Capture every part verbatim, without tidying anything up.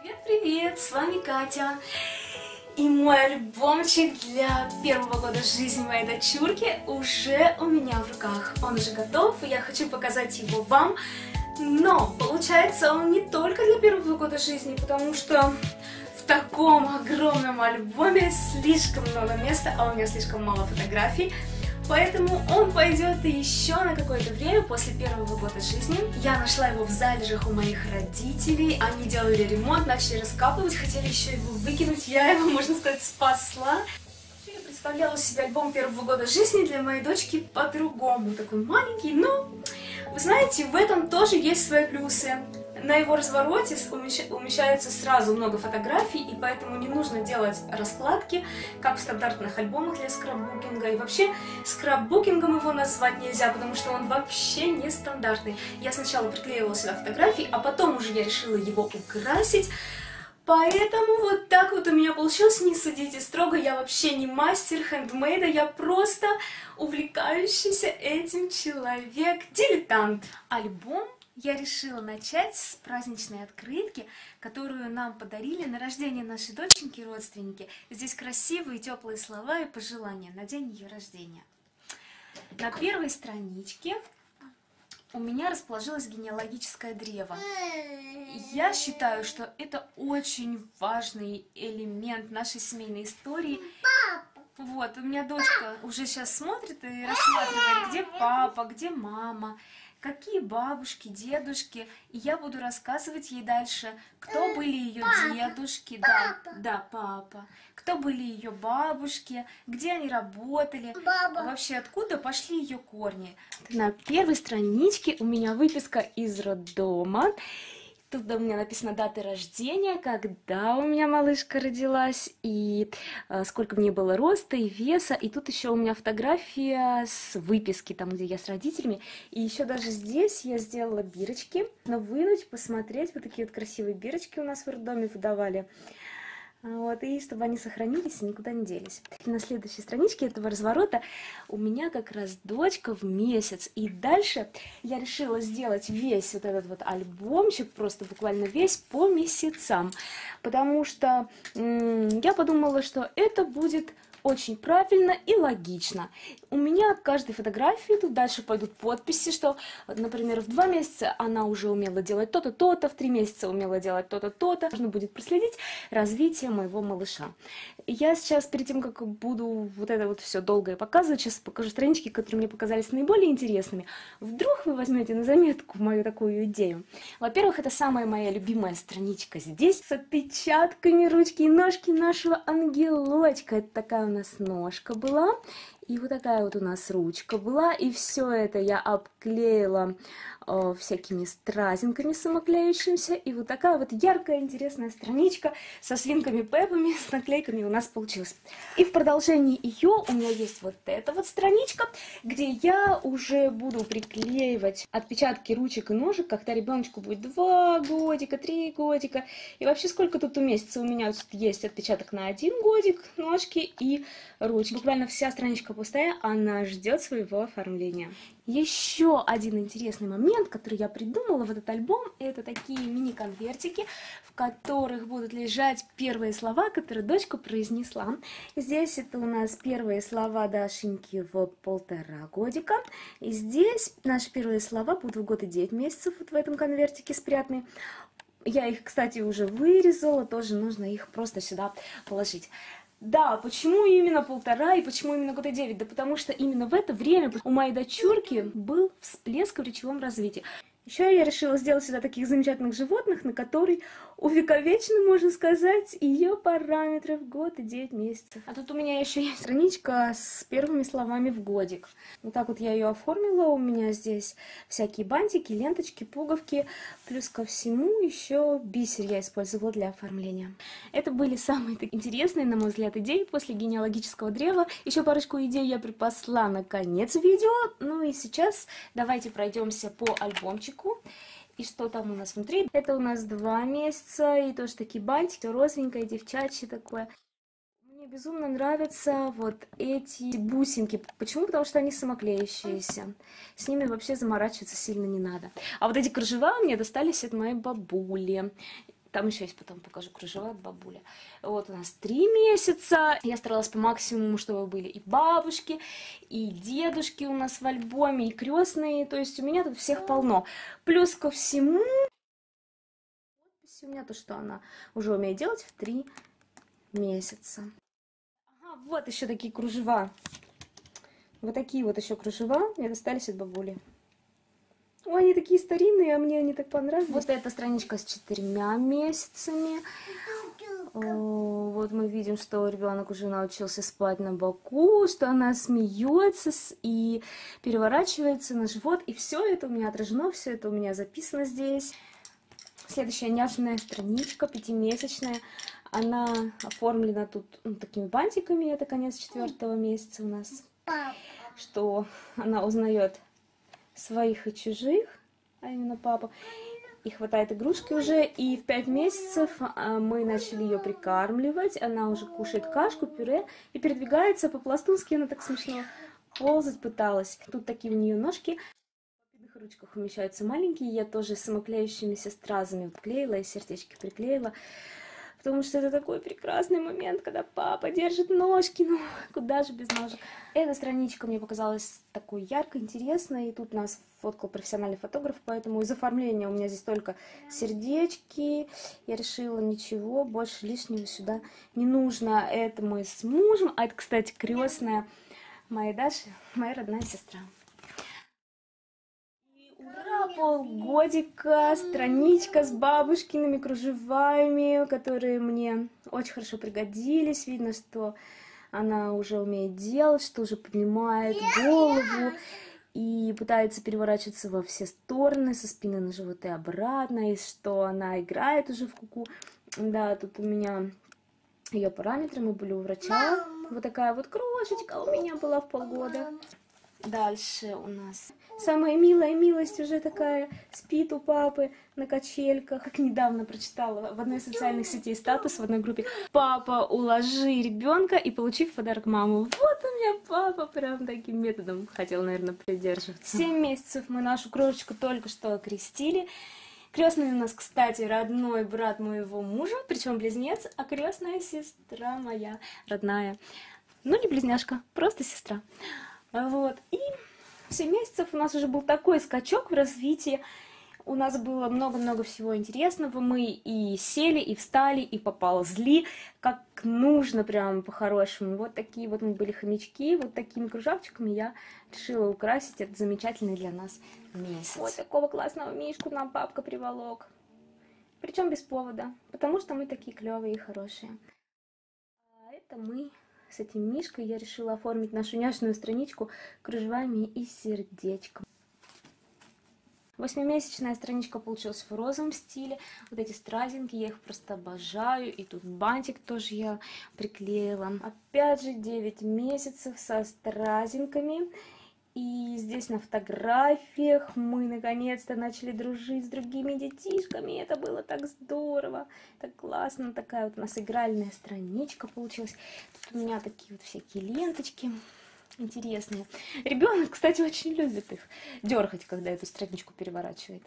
Привет-привет, с вами Катя. И мой альбомчик для первого года жизни моей дочурки уже у меня в руках. Он уже готов, и я хочу показать его вам. Но получается он не только для первого года жизни, потому что в таком огромном альбоме слишком много места, а у меня слишком мало фотографий. Поэтому он пойдет еще на какое-то время после первого года жизни. Я нашла его в залежах у моих родителей. Они делали ремонт, начали раскапывать, хотели еще его выкинуть. Я его, можно сказать, спасла. Я представляла себе альбом первого года жизни для моей дочки по-другому. Такой маленький, но, вы знаете, в этом тоже есть свои плюсы. На его развороте умещается сразу много фотографий, и поэтому не нужно делать раскладки, как в стандартных альбомах для скраббукинга. И вообще, скраббукингом его назвать нельзя, потому что он вообще не стандартный. Я сначала приклеивала сюда фотографии, а потом уже я решила его украсить. Поэтому вот так вот у меня получилось, не судите строго, я вообще не мастер хендмейда, я просто увлекающийся этим человек, дилетант. Альбом я решила начать с праздничной открытки, которую нам подарили на рождение нашей доченьки родственники. Здесь красивые теплые слова и пожелания на день ее рождения. На первой страничке у меня расположилось генеалогическое древо. Я считаю, что это очень важный элемент нашей семейной истории. Вот, у меня дочка уже сейчас смотрит и рассматривает, где папа, где мама, какие бабушки, дедушки, и я буду рассказывать ей дальше, кто были ее дедушки, да, да, папа, кто были ее бабушки, где они работали, Баба. Вообще откуда пошли ее корни. На первой страничке у меня выписка из роддома. Тут у меня написано дата рождения, когда у меня малышка родилась, и э, сколько мне было роста и веса. И тут еще у меня фотография с выписки, там, где я с родителями. И еще даже здесь я сделала бирочки. Но вынуть, посмотреть, вот такие вот красивые бирочки у нас в роддоме выдавали. Вот, и чтобы они сохранились и никуда не делись. На следующей страничке этого разворота у меня как раз дочка в месяц. И дальше я решила сделать весь вот этот вот альбомчик, просто буквально весь по месяцам. Потому что я подумала, что это будет очень правильно и логично. У меня к каждой фотографии тут дальше пойдут подписи, что, например, в два месяца она уже умела делать то-то, то-то, в три месяца умела делать то-то, то-то. Нужно будет проследить развитие моего малыша. Я сейчас, перед тем, как буду вот это вот все долгое показывать, сейчас покажу странички, которые мне показались наиболее интересными. Вдруг вы возьмете на заметку мою такую идею. Во-первых, это самая моя любимая страничка здесь с отпечатками ручки и ножки нашего ангелочка. Это такая у нас ножка была, и вот такая вот у нас ручка была, и все это я обклеила э, всякими стразинками самоклеющимися, и вот такая вот яркая, интересная страничка со свинками Пеппами, с наклейками у нас получилась. И в продолжении ее у меня есть вот эта вот страничка, где я уже буду приклеивать отпечатки ручек и ножек, когда ребеночку будет два годика, три годика, и вообще сколько тут уместится. У меня тут есть отпечаток на один годик, ножки и ручки. Буквально вся страничка пустая, она ждет своего оформления. Еще один интересный момент, который я придумала в этот альбом, это такие мини-конвертики, в которых будут лежать первые слова, которые дочка произнесла. Здесь это у нас первые слова Дашеньки в полтора годика. И здесь наши первые слова будут в год и девять месяцев, вот в этом конвертике спрятаны. Я их, кстати, уже вырезала, тоже нужно их просто сюда положить. Да, почему именно полтора и почему именно год и девять? Да потому что именно в это время у моей дочурки был всплеск в речевом развитии. Еще я решила сделать сюда таких замечательных животных, на которые увековечены, можно сказать, ее параметры в год и девять месяцев. А тут у меня еще есть страничка с первыми словами в годик. Вот так вот я ее оформила. У меня здесь всякие бантики, ленточки, пуговки. Плюс ко всему еще бисер я использовала для оформления. Это были самые интересные, на мой взгляд, идеи после генеалогического древа. Еще парочку идей я припасла на конец видео. Ну и сейчас давайте пройдемся по альбомчику. И что там у нас внутри? Это у нас два месяца, и тоже такие бантики, розовенькое, девчачье такое. Мне безумно нравятся вот эти бусинки. Почему? Потому что они самоклеющиеся. С ними вообще заморачиваться сильно не надо. А вот эти кружева мне достались от моей бабули. Там еще есть, потом покажу кружева от бабули. Вот у нас три месяца. Я старалась по максимуму, чтобы были и бабушки, и дедушки у нас в альбоме, и крестные. То есть у меня тут всех полно. Плюс ко всему, у меня то, что она уже умеет делать в три месяца. Ага, вот еще такие кружева. Вот такие вот еще кружева мне достались от бабули. Ой, они такие старинные, а мне они так понравились. Вот эта страничка с четырьмя месяцами. Вот мы видим, что ребенок уже научился спать на боку, что она смеется и переворачивается на живот. И все это у меня отражено, все это у меня записано здесь. Следующая няшная страничка, пятимесячная. Она оформлена тут ну, такими бантиками. Это конец четвертого месяца у нас. Что она узнает своих и чужих, а именно папу. И хватает игрушки уже. И в пять месяцев мы начали ее прикармливать. Она уже кушает кашку, пюре и передвигается по-пластунски. Она так смешно ползать пыталась. Тут такие у нее ножки. В папиных ручках умещаются маленькие. Я тоже самоклеющимися стразами вот клеила и сердечки приклеила. Потому что это такой прекрасный момент, когда папа держит ножки, ну куда же без ножек. Эта страничка мне показалась такой яркой, интересной, и тут нас фоткал профессиональный фотограф, поэтому из оформления у меня здесь только сердечки. Я решила, ничего, больше лишнего сюда не нужно. Это мы с мужем, а это, кстати, крестная моей Даши, моя родная сестра. Ура, полгодика, страничка с бабушкиными кружевами, которые мне очень хорошо пригодились. Видно, что она уже умеет делать, что уже поднимает голову и пытается переворачиваться во все стороны, со спины на живот и обратно, и что она играет уже в куку. Да, тут у меня ее параметры, мы были у врача. Вот такая вот крошечка у меня была в полгода. Дальше у нас самая милая милость уже такая, спит у папы на качельках. Как недавно прочитала в одной из социальных сетей статус в одной группе: папа, уложи ребенка и получи в подарок маму. Вот у меня папа прям таким методом хотел, наверное, придерживаться. Семь месяцев мы нашу крошечку только что окрестили. Крестный у нас, кстати, родной брат моего мужа, причем близнец, а крестная сестра моя родная. Ну, не близняшка, просто сестра. Вот, и в семь месяцев у нас уже был такой скачок в развитии. У нас было много-много всего интересного. Мы и сели, и встали, и поползли, как нужно, прям по-хорошему. Вот такие вот мы были хомячки. Вот такими кружавчиками я решила украсить этот замечательный для нас месяц. Вот такого классного мишку нам папка приволок. Причем без повода, потому что мы такие клевые и хорошие. А это мы... С этим мишкой я решила оформить нашу няшную страничку кружевами и сердечком. Восьмимесячная страничка получилась в розовом стиле. Вот эти стразинки, я их просто обожаю. И тут бантик тоже я приклеила. Опять же девять месяцев со стразинками. И здесь на фотографиях мы наконец-то начали дружить с другими детишками. Это было так здорово, так классно. Такая вот у нас игральная страничка получилась. Тут у меня такие вот всякие ленточки интересные. Ребенок, кстати, очень любит их дергать, когда эту страничку переворачивает.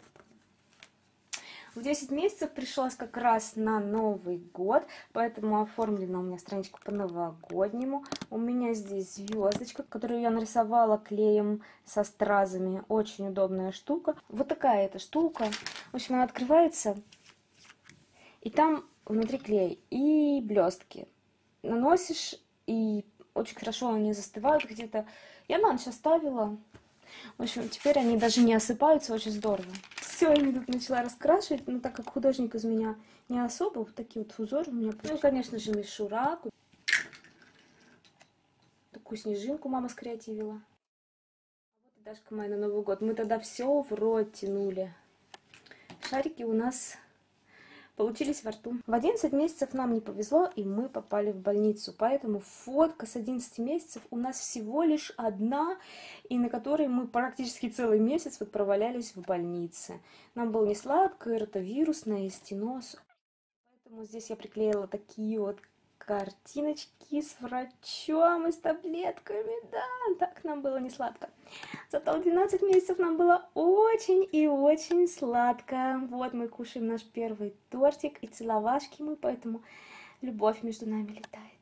В десять месяцев пришлось как раз на Новый год, поэтому оформлена у меня страничка по-новогоднему. У меня здесь звездочка, которую я нарисовала клеем со стразами. Очень удобная штука. Вот такая эта штука. В общем, она открывается, и там внутри клей и блестки. Наносишь, и очень хорошо они застывают где-то. Я на ночь оставила. В общем, теперь они даже не осыпаются, очень здорово. Все, я тут начала раскрашивать, но так как художник из меня не особо, вот такие вот узоры у меня. Ну и, конечно же, мишура. Такую снежинку мама скреативила. А вот и Дашка моя на Новый год. Мы тогда все в рот тянули. Шарики у нас получились во рту. В одиннадцать месяцев нам не повезло, и мы попали в больницу. Поэтому фотка с одиннадцати месяцев у нас всего лишь одна, и на которой мы практически целый месяц вот провалялись в больнице. Нам было не сладко, ротовирусное, стеноз. Поэтому здесь я приклеила такие вот картиночки с врачом и с таблетками. Да, так нам было не сладко. Зато в двенадцать месяцев нам было очень и очень сладко. Вот мы кушаем наш первый тортик, и целовашки мы, поэтому любовь между нами летает.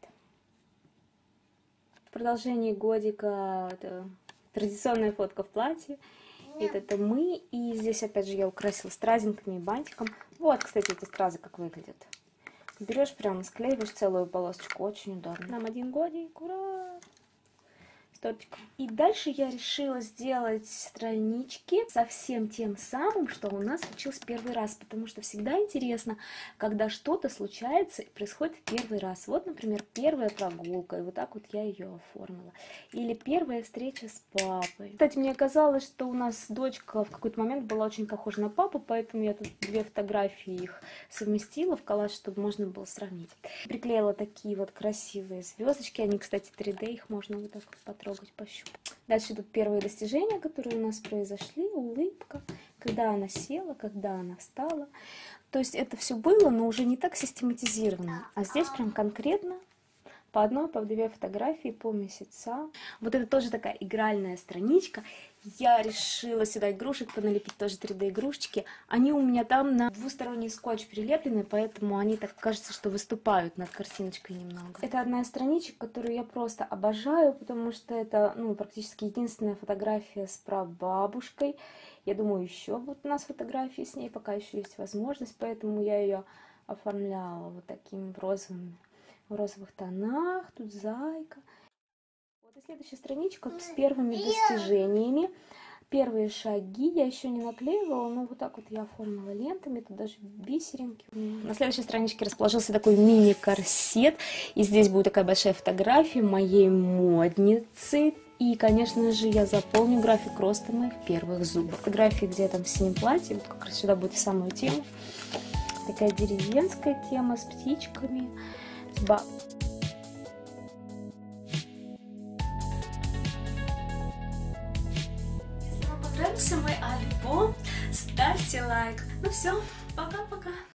В продолжении годика это традиционная фотка в платье. Нет. Это мы, и здесь опять же я украсила стразинками и бантиком. Вот, кстати, эти стразы как выглядят. Берешь прямо, склеиваешь целую полосочку, очень удобно. Нам один годик, ура! С тортиком. И дальше я решила сделать странички со всем тем самым, что у нас случилось первый раз, потому что всегда интересно, когда что-то случается и происходит в первый раз. Вот, например, первая прогулка, и вот так вот я ее оформила. Или первая встреча с папой. Кстати, мне казалось, что у нас дочка в какой-то момент была очень похожа на папу, поэтому я тут две фотографии их совместила в коллаж, чтобы можно было сравнить. Приклеила такие вот красивые звездочки, они, кстати, три дэ, их можно вот так вот потрогать. Пощупать. Дальше идут первые достижения, которые у нас произошли. Улыбка, когда она села, когда она встала. То есть это все было, но уже не так систематизировано. А здесь прям конкретно по одной, по две фотографии по месяцам. Вот это тоже такая игральная страничка. Я решила сюда игрушек поналепить, тоже три дэ игрушечки. Они у меня там на двусторонний скотч прилеплены, поэтому они так кажется, что выступают над картиночкой немного. Это одна из страничек, которую я просто обожаю, потому что это, ну, практически единственная фотография с прабабушкой. Я думаю, еще будут у нас фотографии с ней, пока еще есть возможность, поэтому я ее оформляла вот такими розовыми, в розовых тонах. Тут зайка. Вот и следующая страничка с первыми достижениями. Первые шаги я еще не наклеивала, но вот так вот я оформила лентами, тут даже бисеринки. На следующей страничке расположился такой мини-корсет, и здесь будет такая большая фотография моей модницы. И, конечно же, я заполню график роста моих первых зубов. Фотографии, где я там в синем платье, вот как раз сюда будет в самую тему. Такая деревенская тема с птичками. Ба. Если вам понравился мой альбом, ставьте лайк. Ну все, пока-пока.